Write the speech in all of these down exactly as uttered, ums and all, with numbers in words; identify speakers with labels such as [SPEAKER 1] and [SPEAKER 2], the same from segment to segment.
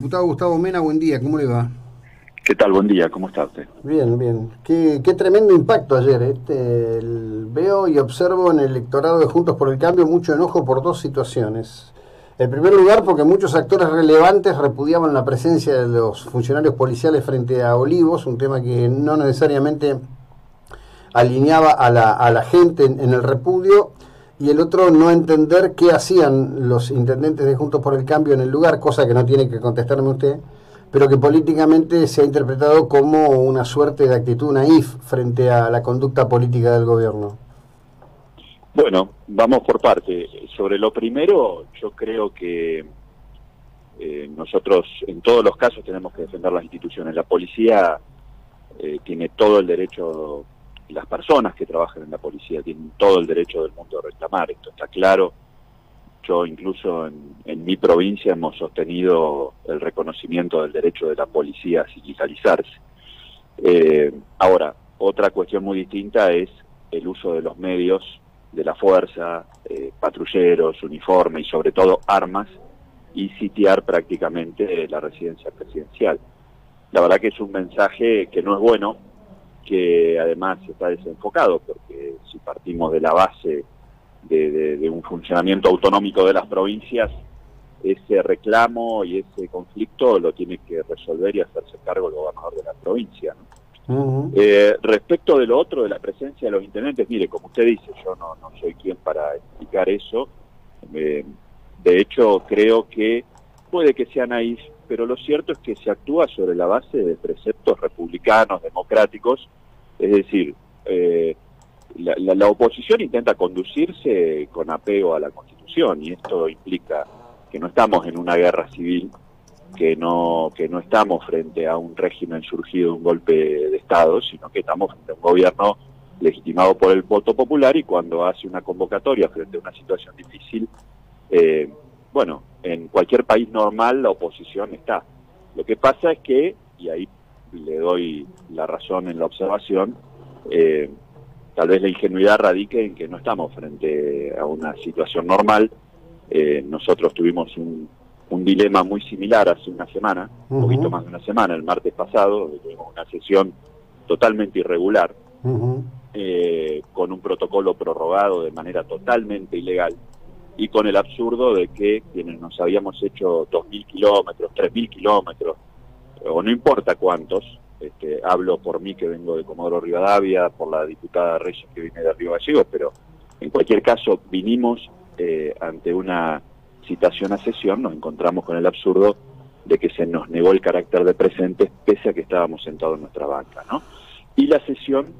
[SPEAKER 1] Diputado Gustavo Mena, buen día, ¿cómo le va?
[SPEAKER 2] ¿Qué tal? Buen día, ¿cómo está usted?
[SPEAKER 1] Bien, bien. Qué, qué tremendo impacto ayer. Este, el- veo y observo en el electorado de Juntos por el Cambio mucho enojo por dos situaciones. En primer lugar, porque muchos actores relevantes repudiaban la presencia de los funcionarios policiales frente a Olivos, un tema que no necesariamente alineaba a la, a la gente en, en el repudio, y el otro no entender qué hacían los intendentes de Juntos por el Cambio en el lugar, cosa que no tiene que contestarme usted, pero que políticamente se ha interpretado como una suerte de actitud naif frente a la conducta política del gobierno.
[SPEAKER 2] Bueno, vamos por parte. Sobre lo primero, yo creo que eh, nosotros en todos los casos tenemos que defender las instituciones. La policía eh, tiene todo el derecho, y las personas que trabajan en la policía tienen todo el derecho del mundo de reclamar, esto está claro. Yo incluso en, en mi provincia hemos sostenido el reconocimiento del derecho de la policía a sindicalizarse. Eh, ahora, otra cuestión muy distinta es el uso de los medios, de la fuerza, eh, patrulleros, uniforme y sobre todo armas, y sitiar prácticamente la residencia presidencial. La verdad que es un mensaje que no es bueno, que además está desenfocado, porque si partimos de la base de, de, de un funcionamiento autonómico de las provincias, ese reclamo y ese conflicto lo tiene que resolver y hacerse cargo el gobernador de la provincia, ¿no?
[SPEAKER 1] Uh -huh.
[SPEAKER 2] Eh, respecto de lo otro, de la presencia de los intendentes, mire, como usted dice, yo no, no soy quien para explicar eso. Eh, de hecho, creo que puede que sea naif, pero lo cierto es que se actúa sobre la base de preceptos republicanos, democráticos, es decir, eh, la, la, la oposición intenta conducirse con apego a la Constitución, y esto implica que no estamos en una guerra civil, que no que no estamos frente a un régimen surgido de un golpe de Estado, sino que estamos frente a un gobierno legitimado por el voto popular, y cuando hace una convocatoria frente a una situación difícil, eh, bueno, en cualquier país normal la oposición está. Lo que pasa es que, y ahí le doy la razón en la observación, eh, tal vez la ingenuidad radique en que no estamos frente a una situación normal. Eh, nosotros tuvimos un un dilema muy similar hace una semana,
[SPEAKER 1] Uh
[SPEAKER 2] un poquito
[SPEAKER 1] -huh.
[SPEAKER 2] más de una semana, el martes pasado, tuvimos una sesión totalmente irregular,
[SPEAKER 1] Uh -huh.
[SPEAKER 2] eh, con un protocolo prorrogado de manera totalmente ilegal, y con el absurdo de que quienes nos habíamos hecho dos mil kilómetros, tres mil kilómetros, o no importa cuántos, este, hablo por mí que vengo de Comodoro Rivadavia, por la diputada Reyes que viene de Río Gallegos, pero en cualquier caso vinimos eh, ante una citación a sesión, nos encontramos con el absurdo de que se nos negó el carácter de presentes pese a que estábamos sentados en nuestra banca, ¿no? Y la sesión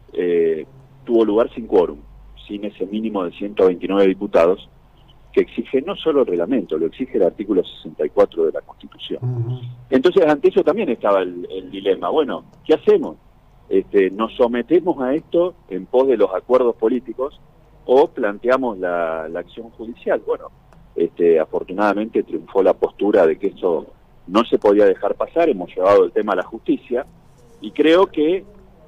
[SPEAKER 2] eh, tuvo lugar sin quórum, sin ese mínimo de ciento veintinueve diputados que exige no solo el reglamento, lo exige el artículo sesenta y cuatro de la Constitución.
[SPEAKER 1] Uh -huh.
[SPEAKER 2] Entonces, ante eso también estaba el, el dilema. Bueno, ¿qué hacemos? Este, ¿nos sometemos a esto en pos de los acuerdos políticos o planteamos la, la acción judicial? Bueno, Este, afortunadamente triunfó la postura de que eso no se podía dejar pasar. Hemos llevado el tema a la justicia y creo que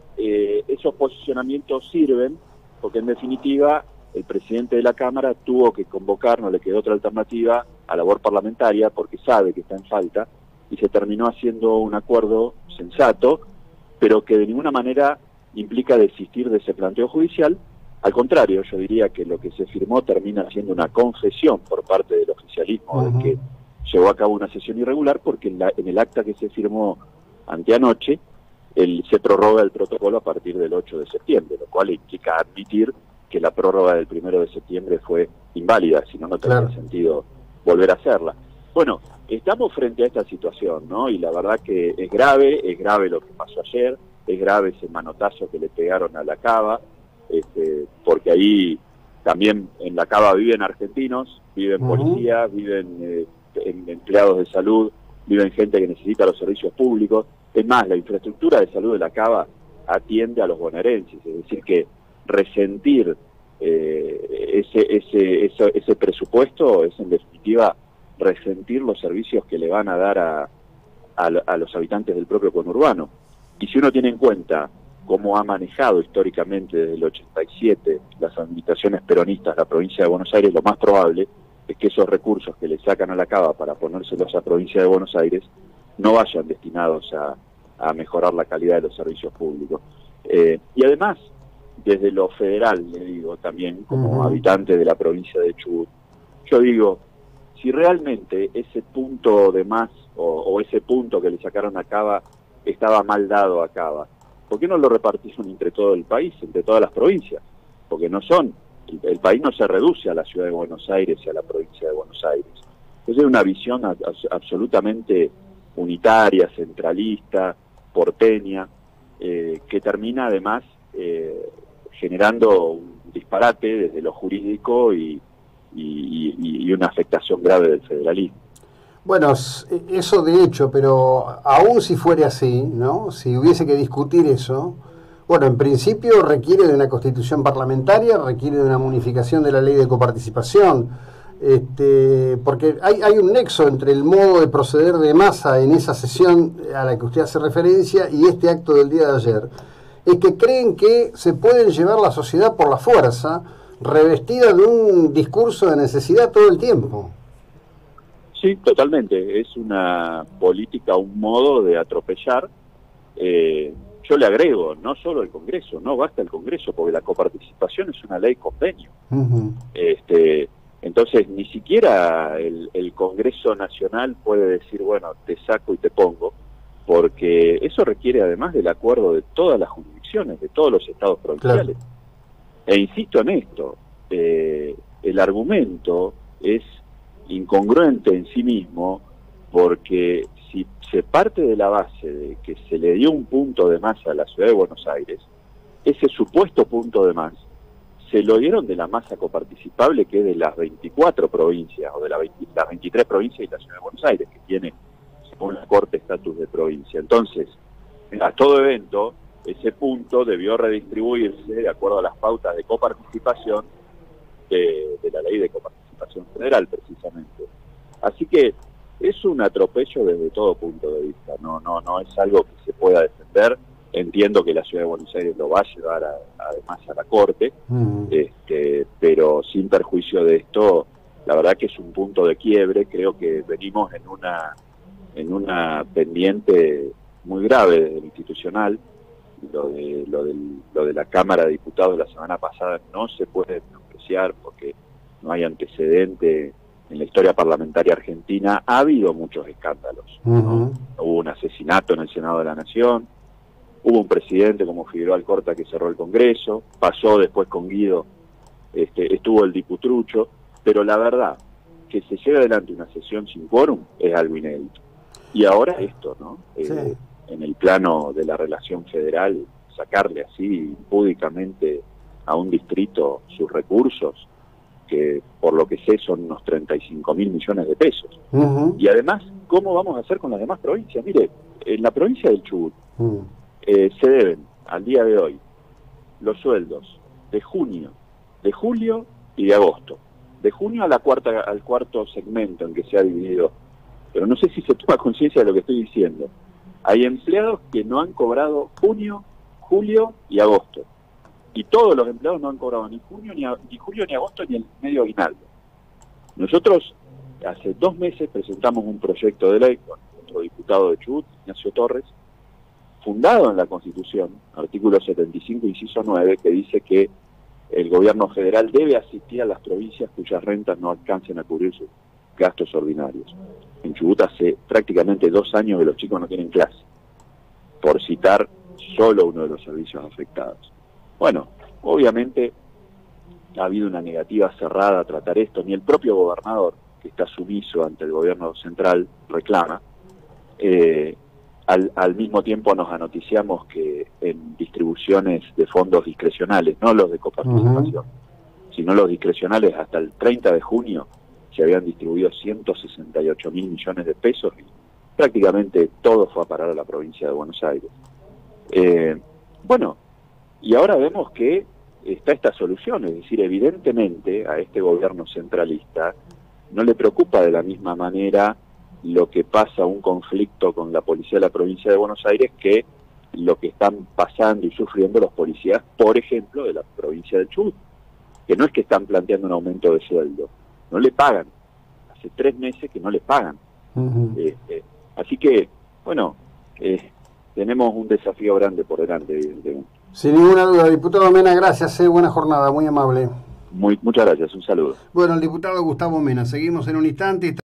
[SPEAKER 2] eh, esos posicionamientos sirven porque en definitiva el presidente de la Cámara tuvo que convocar, no le quedó otra alternativa, a labor parlamentaria porque sabe que está en falta, y se terminó haciendo un acuerdo sensato, pero que de ninguna manera implica desistir de ese planteo judicial. Al contrario, yo diría que lo que se firmó termina siendo una confesión por parte del oficialismo
[SPEAKER 1] Uh
[SPEAKER 2] de
[SPEAKER 1] -huh.
[SPEAKER 2] que llevó a cabo una sesión irregular, porque en, la, en el acta que se firmó anteanoche el, se prorroga el protocolo a partir del ocho de septiembre, lo cual implica admitir que la prórroga del primero de septiembre fue inválida, si no, no tendría
[SPEAKER 1] Claro.
[SPEAKER 2] sentido volver a hacerla. Bueno, estamos frente a esta situación, ¿no? Y la verdad que es grave, es grave lo que pasó ayer, es grave ese manotazo que le pegaron a la Cava, Este, porque ahí también en la Cava viven argentinos, viven
[SPEAKER 1] Uh -huh.
[SPEAKER 2] policías, viven eh, en, empleados de salud, viven gente que necesita los servicios públicos. Es más, la infraestructura de salud de la Cava atiende a los bonaerenses, es decir que resentir eh, ese, ese, ese, ese presupuesto es en definitiva resentir los servicios que le van a dar a, a, a los habitantes del propio conurbano. Y si uno tiene en cuenta cómo ha manejado históricamente desde el ochenta y siete las administraciones peronistas de la provincia de Buenos Aires, lo más probable es que esos recursos que le sacan a la cava para ponérselos a la provincia de Buenos Aires no vayan destinados a, a mejorar la calidad de los servicios públicos. Eh, y además, desde lo federal, le digo también, como uh-huh. habitante de la provincia de Chubut, yo digo, si realmente ese punto de más, o, o ese punto que le sacaron a Cava, estaba mal dado a Cava, ¿por qué no lo repartieron entre todo el país, entre todas las provincias? Porque no son, el, el país no se reduce a la ciudad de Buenos Aires y a la provincia de Buenos Aires. Entonces es una visión a, a, absolutamente unitaria, centralista, porteña, eh, que termina además eh, generando un disparate desde lo jurídico y, y, y, y una afectación grave del federalismo.
[SPEAKER 1] Bueno, eso de hecho, pero aún si fuera así, ¿no? Si hubiese que discutir eso, bueno, en principio requiere de una constitución parlamentaria, requiere de una modificación de la ley de coparticipación, este, porque hay, hay un nexo entre el modo de proceder de Massa en esa sesión a la que usted hace referencia y este acto del día de ayer, es que creen que se pueden llevar la sociedad por la fuerza, revestida de un discurso de necesidad todo el tiempo.
[SPEAKER 2] Sí, totalmente. Es una política, un modo de atropellar. Eh, yo le agrego, no solo el Congreso, no basta el Congreso, porque la coparticipación es una ley convenio. Uh-huh. Este, entonces, ni siquiera el, el Congreso Nacional puede decir, bueno, te saco y te pongo, porque eso requiere además del acuerdo de todas las jurisdicciones, de todos los estados provinciales. Claro. E insisto en esto, eh, el argumento es incongruente en sí mismo, porque si se parte de la base de que se le dio un punto de más a la ciudad de Buenos Aires, ese supuesto punto de más se lo dieron de la masa coparticipable que es de las veinticuatro provincias, o de la veinte, las veintitrés provincias y la ciudad de Buenos Aires, que tiene, según la Corte, estatus de provincia. Entonces, a todo evento, ese punto debió redistribuirse de acuerdo a las pautas de coparticipación de, de la ley de coparticipación federal, precisamente. Así que es un atropello desde todo punto de vista, no no no es algo que se pueda defender. Entiendo que la ciudad de Buenos Aires lo va a llevar a, además a la Corte, uh-huh. este, pero sin perjuicio de esto, la verdad que es un punto de quiebre. Creo que venimos en una en una pendiente muy grave desde lo institucional. Lo de, lo, del, lo de la Cámara de Diputados la semana pasada no se puede apreciar porque no hay antecedente en la historia parlamentaria argentina. Ha habido muchos escándalos, uh-huh. ¿no? Hubo un asesinato en el Senado de la Nación, hubo un presidente como Figueroa Alcorta que cerró el Congreso, pasó después con Guido, este, estuvo el diputrucho, pero la verdad, que se lleve adelante una sesión sin quórum es algo inédito. Y ahora esto, ¿no? Sí. Eh, en el plano de la relación federal, sacarle así impúdicamente a un distrito sus recursos, que por lo que sé son unos treinta y cinco mil millones de pesos. Uh-huh. Y además, ¿cómo vamos a hacer con las demás provincias? Mire, en la provincia del Chubut uh-huh. eh, se deben, al día de hoy, los sueldos de junio, de julio y de agosto. De junio a la cuarta, al cuarto segmento en que se ha dividido. Pero no sé si se toma conciencia de lo que estoy diciendo. Hay empleados que no han cobrado junio, julio y agosto. Y todos los empleados no han cobrado ni junio, ni, a, ni julio, ni agosto, ni el medio aguinaldo. Nosotros hace dos meses presentamos un proyecto de ley con nuestro diputado de Chubut, Ignacio Torres, fundado en la Constitución, artículo setenta y cinco, inciso nueve, que dice que el gobierno federal debe asistir a las provincias cuyas rentas no alcancen a cubrir sus gastos ordinarios. En Chubut hace prácticamente dos años que los chicos no tienen clase, por citar solo uno de los servicios afectados. Bueno, obviamente ha habido una negativa cerrada a tratar esto, ni el propio gobernador, que está sumiso ante el gobierno central, reclama. Eh, al, al mismo tiempo nos anoticiamos que en distribuciones de fondos discrecionales, no los de coparticipación, uh-huh. sino los discrecionales, hasta el treinta de junio, se habían distribuido ciento sesenta y ocho mil millones de pesos y prácticamente todo fue a parar a la provincia de Buenos Aires. Eh, bueno, y ahora vemos que está esta solución, es decir, evidentemente a este gobierno centralista no le preocupa de la misma manera lo que pasa un conflicto con la policía de la provincia de Buenos Aires que lo que están pasando y sufriendo los policías, por ejemplo, de la provincia del Chubut, que no es que están planteando un aumento de sueldo, no le pagan hace tres meses que no les pagan.
[SPEAKER 1] Uh-huh.
[SPEAKER 2] Eh, eh, así que, bueno, eh, tenemos un desafío grande por delante, evidentemente.
[SPEAKER 1] Sin ninguna duda. Diputado Mena, gracias, eh, buena jornada, muy amable.
[SPEAKER 2] Muy, muchas gracias, un saludo.
[SPEAKER 1] Bueno, el diputado Gustavo Mena, seguimos en un instante.